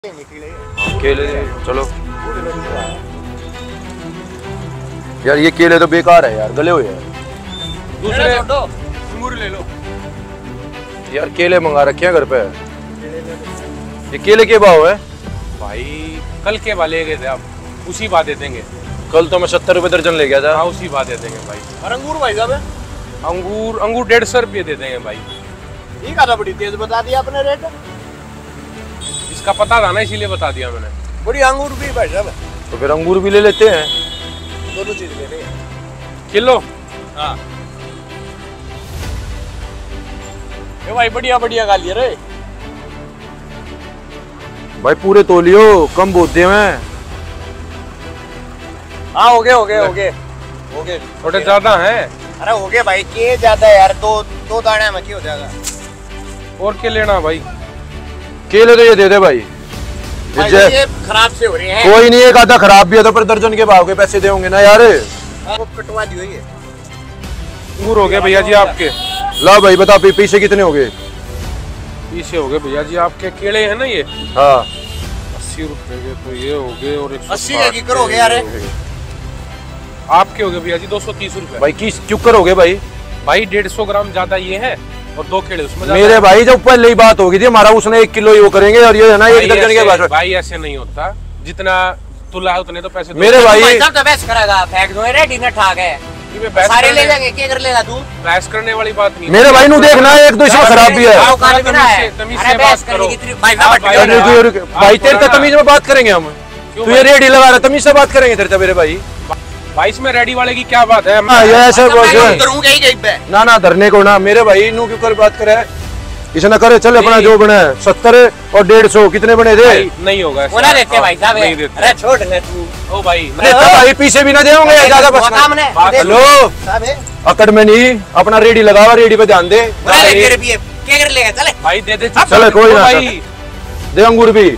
केले चलो यार, ये केले तो बेकार है यार, गले हुए हैं। दूसरे अंगूर ले लो यार, केले मंगा रखे हैं घर पे। ये केले के भाव है भाई? कल के भाव ले गए थे आप, उसी भाव दे देंगे। कल तो मैं 70 रुपए दर्जन ले गया था। हाँ, उसी भाव दे देंगे भाई। और अंगूर भाई साहब? अंगूर 150 रुपये दे देंगे भाई। ये का बड़ी तेज बता दिया आपने रेट। इसका पता था ना, इसीलिए बता दिया मैंने। बड़ी अंगूर भी भाई साहब। तो फिर अंगूर भी ले लेते हैं, दोनों चीज ले लेंगे। किलो? हाँ ये भाई बढ़िया बढ़िया गालिए रे भाई। पूरे तोलियो, कम बोलते हैं। हाँ हो गए थोड़े ज्यादा हैं। अरे हो गए भाई, के ज्यादा यार, दो दाने में क्या हो जाएगा। और क्या लेना भाई? केले तो ये दे दे भाई। ये खराब से हो रहे हैं। कोई नहीं, एक आधा खराब भी है तो पर दर्जन के भाव के पैसे देंगे ना यार। वो कटवा दियो ये। अंगूर हो गए भैया जी आपके। ला भाई बता, पीछे कितने हो गए? पीछे हो गए भैया जी आपके। केले हैं ना ये? हाँ 80 रुपए के तो ये हो गए, और 80 के करोगे यार? आपके हो गए भैया जी 230 रुपए। भाई क्यों करोगे भाई? भाई 150 ग्राम ज्यादा ये है और 2 केले उसमें। मेरे भाई जब पहले ही बात होगी थी, हमारा उसने 1 किलो ही वो करेंगे और ये है ना 1 दर्जन के बाद। भाई ऐसे नहीं होता, जितना तुला है उतने तो पैसे मेरे भाई तो बहस करेगा, फेंक दो रेडी न ठाक है। सारे ले जाएंगे, क्या कर लेगा तू? बहस करने वाली बात नहीं। मेरे भाई नु देखना, एक तो इसमें खराब भी है। तमीज से बात करो भाई। तेरे तो तमीज में बात करेंगे हम। तू ये रेडी लगा रहा, तमीज से बात करेंगे तेरे तो मेरे भाई। भाई इसमें रेडी वाले की क्या बात है? ये ऐसे ना ना धरने को ना, मेरे भाई नु क्यों कर बात करे? इसे ना करे, चल अपना जो बना है 70 और 150 कितने बने थे? नहीं होगा बोला देते भाई साहब। नहीं देते। अरे छोड़ ले तू। ओ भाई भाई पीछे भी ना देंगे ज्यादा बस। हेलो अकड़ में नहीं, अपना रेडी लगाओ, रेडी पे ध्यान दे। क्या कर लेगा? चले भाई दे दे। चले कोई ना, दे अंगूर भी।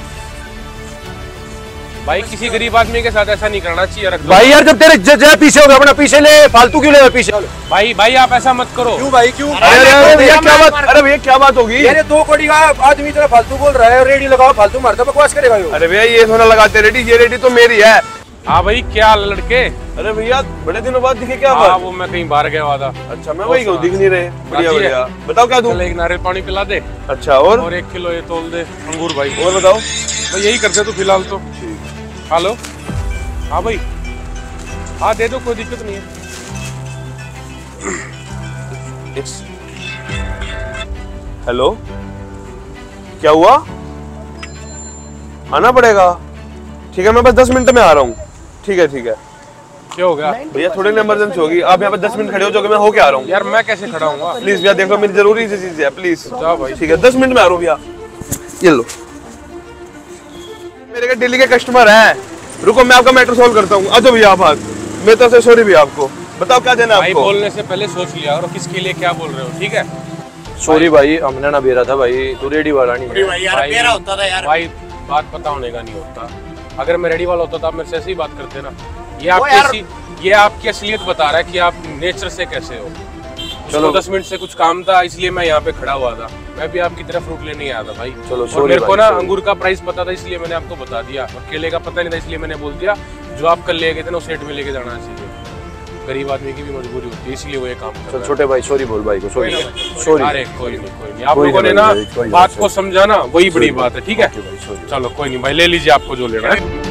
भाई किसी गरीब आदमी के साथ ऐसा नहीं करना चाहिए। रख भाई यार जब तेरे जय पीछे हो गया, अपना पीछे ले, फालतू क्यों ले पीछे? भाई आप ऐसा मत करो। क्यों भाई क्यों? अरे भैया क्या बात? अरे भैया क्या बात होगी? ये 2 कौड़ी का आदमी इतना फालतू बोल रहा है। रेडी लगाओ, फालतू मारता बकवास करेगा यो। अरे भैया ये थोड़ा लगाते रेडी, ये रेडी तो मेरी है। हाँ भाई क्या लड़के? अरे भैया बड़े दिनों बाद दिखे क्या बात? वो मैं कहीं बाहर गया हुआ था। अच्छा मैं वही दिख नहीं रहे। बढ़िया बताओ क्या दूं? एक नारियल पानी पिला दे। अच्छा और 1 किलो ये तोल दे अंगूर भाई। और बताओ भाई यही करते तो फिलहाल तो। हेलो हाँ भाई, हाँ दे दो, कोई दिक्कत नहीं है। हेलो क्या हुआ? आना पड़ेगा? ठीक है मैं बस 10 मिनट में आ रहा हूँ। ठीक है क्या हो गया भैया? थोड़ी ना इमरजेंसी होगी, आप यहाँ पे 10 मिनट खड़े हो जाओगे, मैं होके आ रहा हूँ। यार मैं कैसे खड़ा हूँ? प्लीज भैया देखो, मेरी जरूरी सी चीज है, प्लीज जाओ भाई। ठीक है 10 मिनट में आ रहा हूँ भैया। ये लो, मेरे के दिल्ली के कस्टमर हैं। रुको मैं आपका मैटर सॉल्व करता हूँ। अच्छा भैया आप हाथ, मैं तो सॉरी भैया आपको। बताओ क्या देना भाई? आपको बोलने से पहले सोच लिया और किसके लिए क्या बोल रहे हो। ठीक है सॉरी भाई, हमने ना बेरा था भाई, तू रेडी वाला नहीं है। भाई बात पता होने का नहीं होता। अगर मैं रेडी वाला होता तो आप मेरे से ऐसे ही बात करते ना। ये आपकी असलियत बता रहा है कि आप नेचर से कैसे हो। चलो 10 मिनट से कुछ काम था इसलिए मैं यहाँ पे खड़ा हुआ था। मैं भी आपकी तरफ फ्रूट लेने आया था भाई। चलो और मेरे को ना अंगूर का प्राइस पता था इसलिए मैंने आपको बता दिया, और केले का पता नहीं था इसलिए मैंने बोल दिया जो आप कल ले गए थे ना उस रेट में लेके जाना चाहिए। गरीब आदमी की भी मजबूरी होती है, इसलिए वो ये काम कर रहा है। छोटे भाई सॉरी बोल भाई को। सॉरी अरे कोई नहीं। आप लोगों ने ना बात को समझाना, वही बड़ी बात है। ठीक है चलो कोई नहीं भाई, ले लीजिए आपको जो लेना है।